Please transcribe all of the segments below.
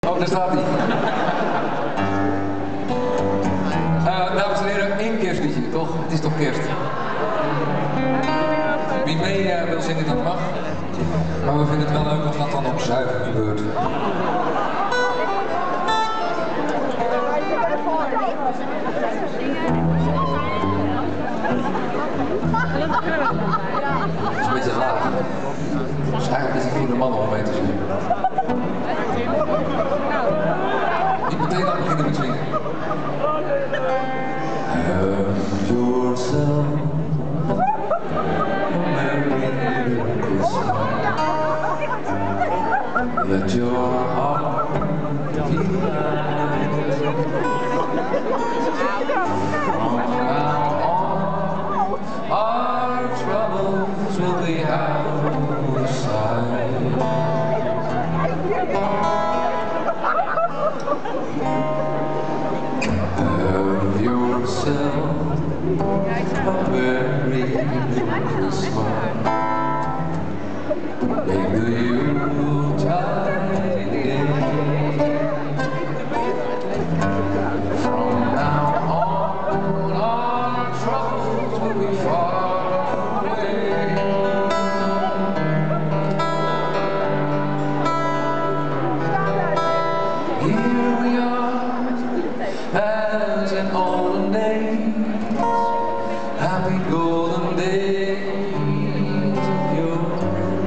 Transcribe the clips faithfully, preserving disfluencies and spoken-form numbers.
Oh, daar staat hij. Uh, dames en heren, één kerstliedje, toch? Het is toch kerst? Wie mee uh, wil zingen, dat mag. Maar we vinden het wel leuk als dat dan op zuiver gebeurt. Het is een beetje laag. Dus eigenlijk is het voor de mannen om mee te zingen. Niet meteen aan beginnen met zingen. Have yourself a Merry Christmas. Let your heart be light. From now on, our troubles will be out of sight. Have yourself a Merry Christmas. Make the Yuletide gay. From now on, our troubles will be far away. Here we are, as in olden days, happy golden days of yore.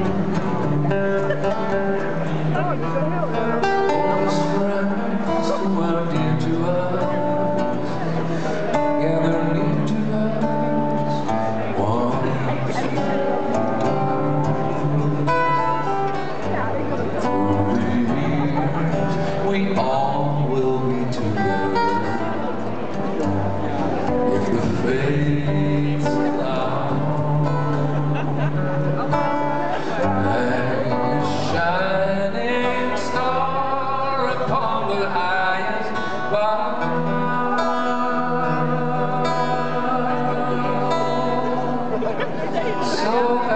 Oldest friends who are dear to us, gather near to us once. Through the years, we all will be together. If the fates allow, like a shining star upon the highest bough. So